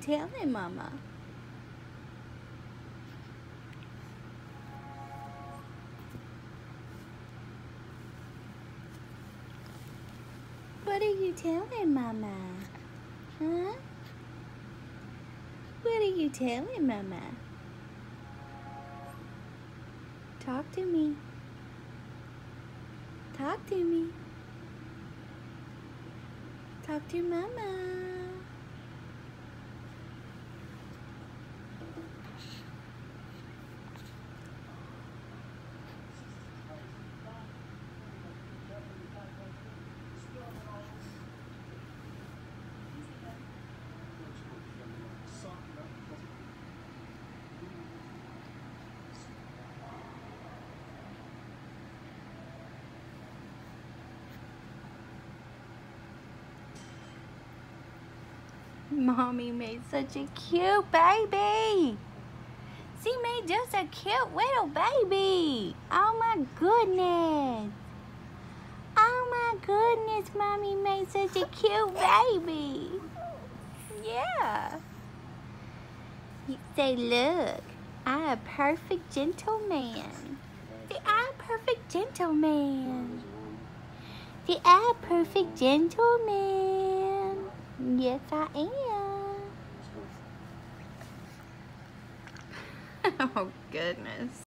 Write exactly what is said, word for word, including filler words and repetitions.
telling Mama? What are you telling Mama? Huh? What are you telling Mama? Talk to me. Talk to me. Talk to Mama. Mommy made such a cute baby. She made just a cute little baby. Oh my goodness. Oh my goodness, Mommy made such a cute baby. Yeah. You say, look, I'm a perfect gentleman. See, I'm a perfect gentleman. See, I'm a perfect gentleman. Yes, I am. Oh, goodness.